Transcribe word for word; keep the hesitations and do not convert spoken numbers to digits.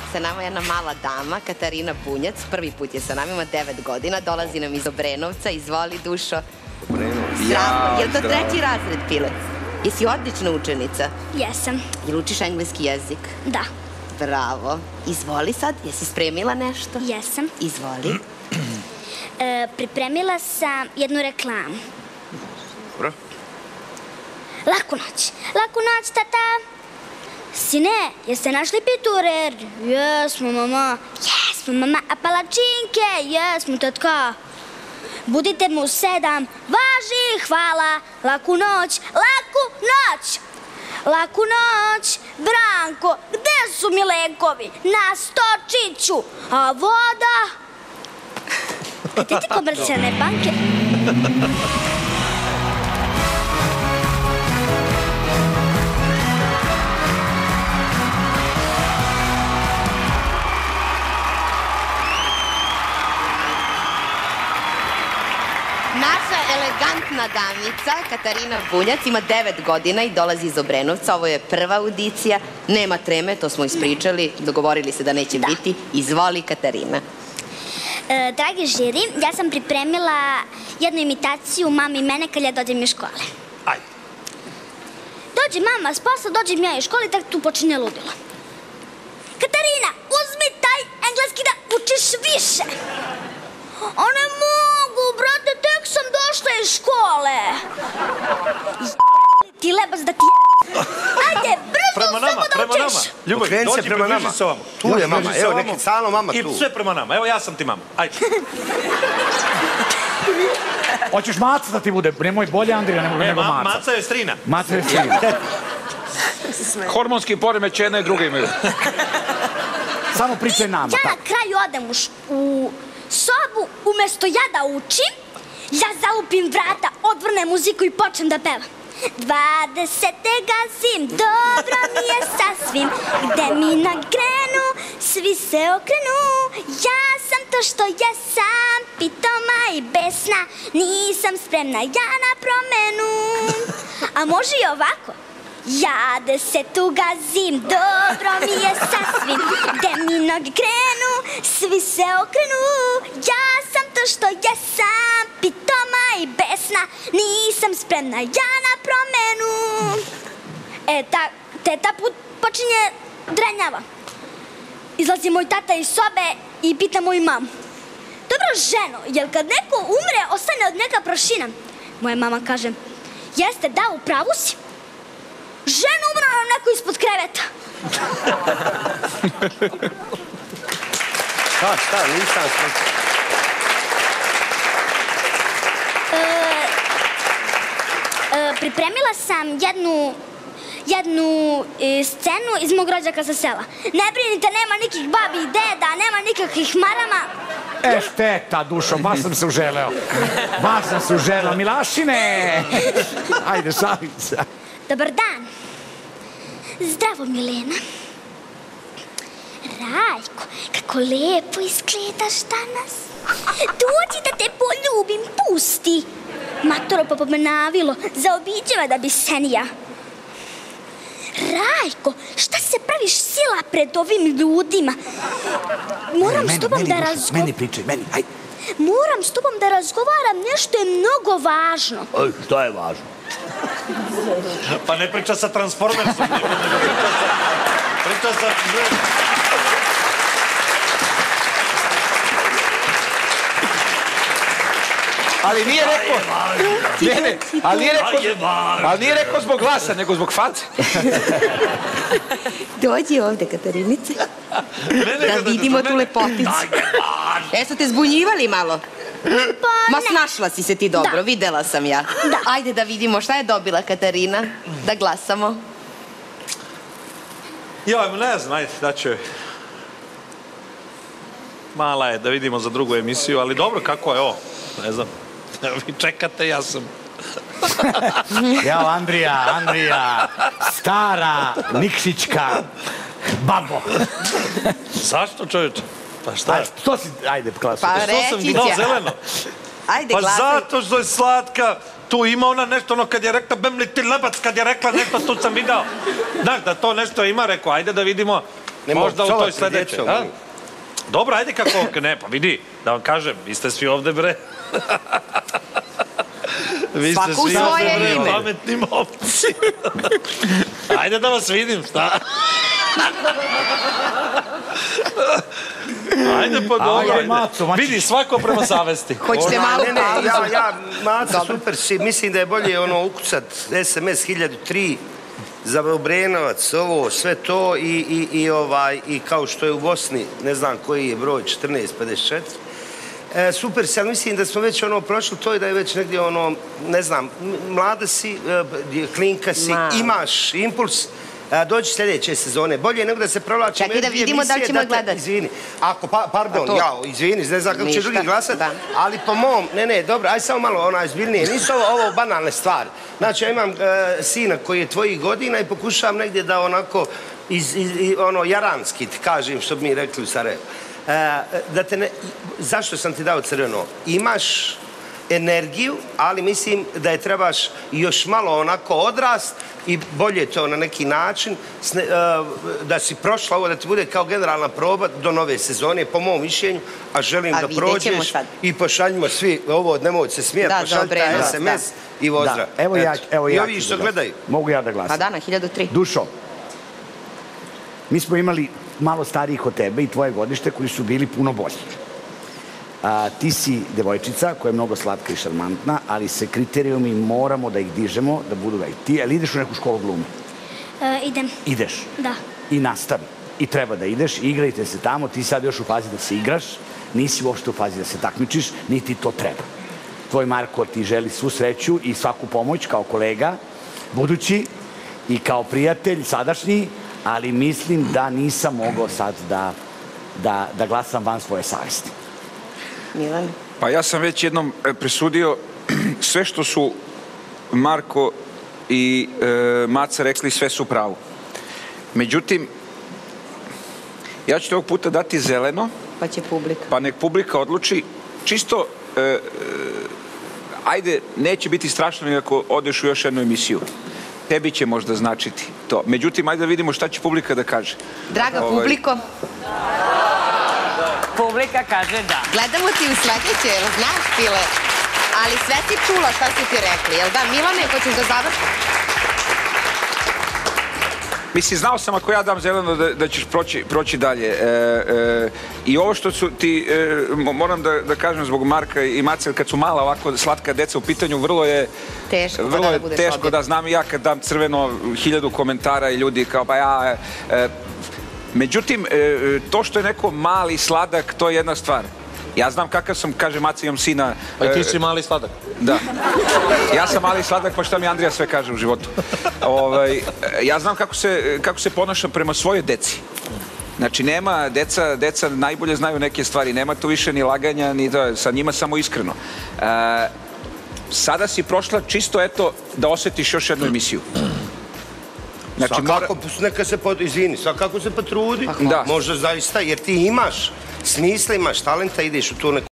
sa nama jedna mala dama, Katarina Bunjac. Prvi put je sa nama, ima devet godina. Dolazi nam iz Obrenovca. Izvoli, Dušo. Obrenovca. Zdravo. Je li to treći razred, Pilec? Jesi odlična učenica? Jesam. Jel učiš engleski jezik? Da. Bravo. Izvoli sad. Jesi spremila nešto? Jesam. Izvoli. Pripremila sam jednu reklamu. Dobro. Laku noć. Laku noć, tata. Sine, jeste našli piturer? Jesmo, mama. Jesmo, mama. A palačinke? Jesmo, tatka. Budite mu u sedam. Važi, hvala. Laku noć. Laku noć. Laku noć. Branko, gde su mi lekovi? Na stočiću. A voda? Gde ti komercijalne banke? Naša elegantna damica, Katarina Bunjac, ima devet godina i dolazi iz Obrenovca. Ovo je prva audicija. Nema treme, to smo ispričali. Dogovorili se da neće biti. Izvoli, Katarina. Dragi žiri, ja sam pripremila jednu imitaciju mame i mene kad ja dođem iz škole. Ajde. Dođe mama s posla, dođem ja iz škole i tako tu počinje ludilo. Katarina, uzmi taj engleski da učiš više. A ne mogu, brate, tek sam došla iz škole. Ti lebac da ti je... Ajde, brzo samo da učiš. Prema nama, Ljubav, dođi, približi se ovamo. Tu je mama, evo, neki stalno mama tu. I sve prema nama, evo ja sam ti mama, ajde. Hoćeš maca da ti bude, nemoj bolje Andrija nego maca. Maca je strina. Maca je strina. Hormonski poremećaj jedna i druga imaju. Samo pričaj nama. Ja na kraju odem u sobu, umesto ja da učim, ja zalupim vrata, odvrnem muziku i počnem da pevam. Dvadesete gazim, dobro mi je sasvim, gde mi nagrenu, svi se okrenu. Ja sam to što jesam, pitoma i besna, nisam spremna ja na promenu. A može i ovako. Ja desetu gazim, dobro mi je sasvim, gde mi noge krenu, svi se okrenu. Ja sam to što jesam, pitoma i besna, nisam spremna ja na promenu. E, ta, teta put počinje drenjava. Izlazi moj tata iz sobe i pita moju mamu. Dobro, ženo, jel kad neko umre, ostane od njega prašina? Moja mama kaže, jeste, da, u pravu si. Žena umra nam neko ispod kreveta. Šta, šta, nisam sve. Pripremila sam jednu jednu scenu iz mog rođaka sa sela. Ne brinite, nema nikih babi i deda, nema nikakvih marama. E, šteta, Dušo, baš sam se uželeo. Baš sam se uželeo. Milašine! Ajde, šalim se. Dobar dan. Zdravo, Milena. Rajko, kako lepo izgledaš danas. Dođi da te poljubim, pusti. Matoro pa pomenavilo, zaobiđe me da bi senija. Rajko, šta se praviš sila pred ovim ljudima? Moram s tobom da razgovaram. Meni pričaj, meni, ajde. Moram s tobom da razgovaram, nešto je mnogo važno. Šta je važno? Pa ne priča sa Transformersom, nego priča sa... Ali nije rekao... Ne, ne, ali nije rekao... Ali nije rekao zbog glasa, nego zbog face. Dođi ovde, Katarinice. Da vidimo tu lepoticu. Jesu te zbunjivali malo? Ma snašla si se ti dobro, videla sam ja. Ajde da vidimo šta je dobila Katarina, da glasamo. Joj, ne znam, ajde, da ću... Mala je, da vidimo za drugu emisiju, ali dobro, kako je ovo? Ne znam, vi čekate, ja sam... Jao, Andrija, Andrija, stara, Nikšićka, babo. Zašto, čovječe? Pa šta je? Što si, ajde, klasu. Pa Što sam reći dao će. zeleno? Ajde, Pa glasaj. zato što je slatka. Tu ima ona nešto, ono kad je rekla bem li ti lebac, kad je rekla nešto, tu sam video. Znaš, da to nešto ima, rekao, ajde da vidimo možda u toj sledećoj. Dobro, ajde kako, ne, pa vidi, da vam kažem, vi ste svi ovde, bre. Vi ste svi ovde, bre, pametni momci. Ajde da vas vidim, šta? Ajde pa dobro, ajde. Vidi, svako prema savesti. Hoćete malo pauzu? Ja, ja, Maca, super si, mislim da je bolje ono ukucat es em es hiljadu tri za Obrenovac, ovo, sve to i, i, i, ovaj, i kao što je u Bosni, ne znam koji je broj, četrnaest pedeset četiri. E, super si, ali mislim da smo već ono prošli to i da je već negdje ono, ne znam, mlada si, e, klinka si, Ma. imaš impuls, e, dođi sljedeće sezone. Bolje nego da se provlačimo. Čekaj da vidimo da li ćemo gledati. Izvini, ako, pa, pardon, ja, izvini, ne znam kako će drugi glasati, ali po mom, ne, ne, dobro, aj samo malo ona izbiljnije. Nisu ovo, ovo banalne stvari. Znači, ja imam e, sina koji je tvojih godina i pokušavam negdje da onako, iz, iz, ono, jaranski ti kažem, što bi mi rekli u Sarajevu. E, da te ne, zašto sam ti dao crveno? Imaš energiju, ali mislim da je trebaš još malo onako odrast i bolje to na neki način sne, uh, da si prošla ovo, da ti bude kao generalna proba do nove sezone, po mom mišljenju, a želim a da prođeš i pošaljimo svi ovo, nemoj se smijeti, pošaljite es em es da. I Vozra. Da. Evo ja, evo ja I ovi što da gledaju. Mogu ja da glasam. Pa da, na hiljadu tri. Dušo, mi smo imali malo starijih od tebe i tvoje godište koji su bili puno bolji. A, ti si devojčica koja je mnogo slatka i šarmantna, ali se kriterijumi moramo da ih dižemo, da budu već. Ti, ali ideš u neku školu glume? E, idem. Ideš? Da. I nastavi. I treba da ideš, igrajte se tamo, ti sad još u fazi da se igraš, nisi uopšte u fazi da se takmičiš, niti to treba. Tvoj Marko ti želi svu sreću i svaku pomoć kao kolega, budući i kao prijatelj sadašnji, ali mislim da nisam mogao sad da, da, da glasam van svoje savesti. Milan? Pa ja sam već jednom presudio sve što su Marko i e, Maca rekli, sve su pravo. Međutim, ja ću te ovog puta dati zeleno. Pa će publika. Pa nek publika odluči. Čisto, e, e, ajde, neće biti strašno ako odeš u još jednu emisiju. Tebi će možda značiti to. Međutim, ajde da vidimo šta će publika da kaže. Draga ovaj... publiko. Publika kaže da. Gledamo ti u sledeće, jel znaš, Pile? Ali sve si čula šta su ti rekli, jel da? Milane, hoćeš da završi? Mislim, znao sam ako ja dam zeleno da, da ćeš proći, proći dalje. E, e, I ovo što su ti, e, moram da, da kažem zbog Marka i Mace, kad su mala ovako slatka deca u pitanju, vrlo je teško, vrlo da, je da teško objed. Da znam i ja kad dam crveno hiljadu komentara i ljudi kao pa ja... E, međutim, e, to što je neko mali sladak, to je jedna stvar. Ja znam kakav sam, kaže Maca, imam sina... Pa i ti si mali sladak. Da. Ja sam mali sladak, pa šta mi Andrija sve kaže u životu. Ovaj, ja znam kako se, kako se ponašam prema svojoj deci. Znači, nema, deca, deca najbolje znaju neke stvari, nema tu više ni laganja, ni to, sa njima samo iskreno. E, sada si prošla čisto, eto, da osjetiš još jednu emisiju. Znači, svakako, mora... neka se, pod... izvini, svakako se potrudi, da. Možda zaista, jer ti imaš smisla, imaš talenta, ideš u tu neku